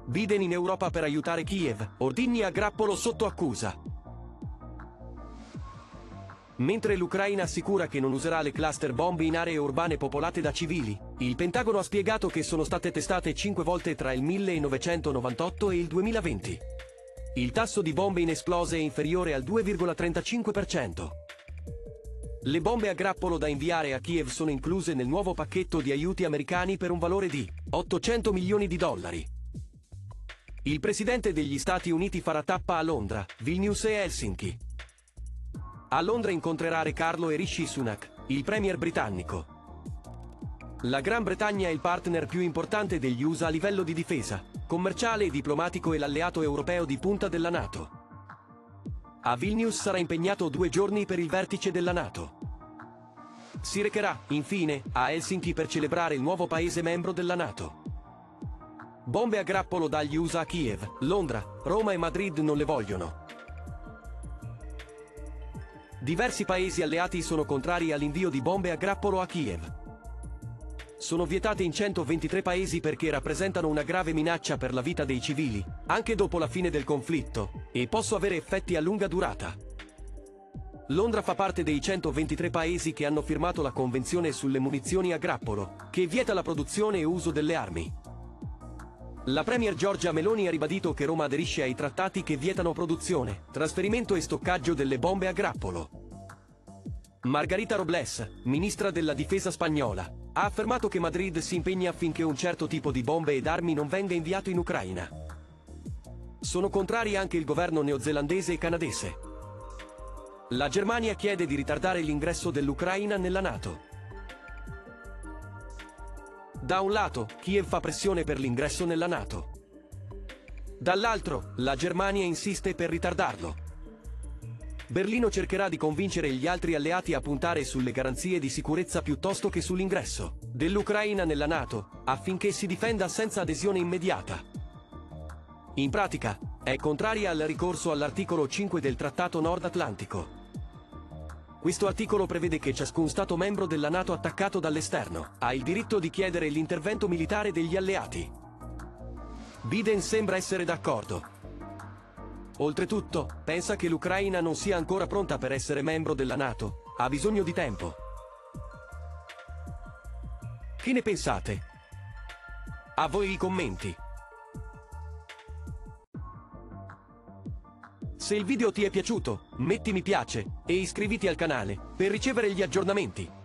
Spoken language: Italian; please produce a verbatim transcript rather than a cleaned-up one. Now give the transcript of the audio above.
Biden in Europa per aiutare Kiev, ordigni a grappolo sotto accusa. Mentre l'Ucraina assicura che non userà le cluster bombe in aree urbane popolate da civili, il Pentagono ha spiegato che sono state testate cinque volte tra il millenovecentonovantotto e il duemilaventi. Il tasso di bombe inesplose è inferiore al due virgola trentacinque per cento. Le bombe a grappolo da inviare a Kiev sono incluse nel nuovo pacchetto di aiuti americani per un valore di ottocento milioni di dollari. Il presidente degli Stati Uniti farà tappa a Londra, Vilnius e Helsinki. A Londra incontrerà Re Carlo e Rishi Sunak, il premier britannico. La Gran Bretagna è il partner più importante degli U S A a livello di difesa, commerciale e diplomatico e l'alleato europeo di punta della NATO. A Vilnius sarà impegnato due giorni per il vertice della NATO. Si recherà, infine, a Helsinki per celebrare il nuovo paese membro della NATO. Bombe a grappolo dagli U S A a Kiev, Londra, Roma e Madrid non le vogliono. Diversi paesi alleati sono contrari all'invio di bombe a grappolo a Kiev. Sono vietate in centoventitré paesi perché rappresentano una grave minaccia per la vita dei civili, anche dopo la fine del conflitto, e possono avere effetti a lunga durata. Londra fa parte dei centoventitré paesi che hanno firmato la Convenzione sulle munizioni a grappolo, che vieta la produzione e uso delle armi. La premier Giorgia Meloni ha ribadito che Roma aderisce ai trattati che vietano produzione, trasferimento e stoccaggio delle bombe a grappolo. Margarita Robles, ministra della difesa spagnola, ha affermato che Madrid si impegna affinché un certo tipo di bombe ed armi non venga inviato in Ucraina. Sono contrari anche il governo neozelandese e canadese. La Germania chiede di ritardare l'ingresso dell'Ucraina nella NATO. Da un lato, Kiev fa pressione per l'ingresso nella NATO. Dall'altro, la Germania insiste per ritardarlo. Berlino cercherà di convincere gli altri alleati a puntare sulle garanzie di sicurezza piuttosto che sull'ingresso dell'Ucraina nella NATO, affinché si difenda senza adesione immediata. In pratica, è contraria al ricorso all'articolo cinque del Trattato Nord Atlantico. Questo articolo prevede che ciascun Stato membro della NATO attaccato dall'esterno ha il diritto di chiedere l'intervento militare degli alleati. Biden sembra essere d'accordo. Oltretutto, pensa che l'Ucraina non sia ancora pronta per essere membro della NATO, ha bisogno di tempo. Che ne pensate? A voi i commenti. Se il video ti è piaciuto, metti mi piace e iscriviti al canale per ricevere gli aggiornamenti.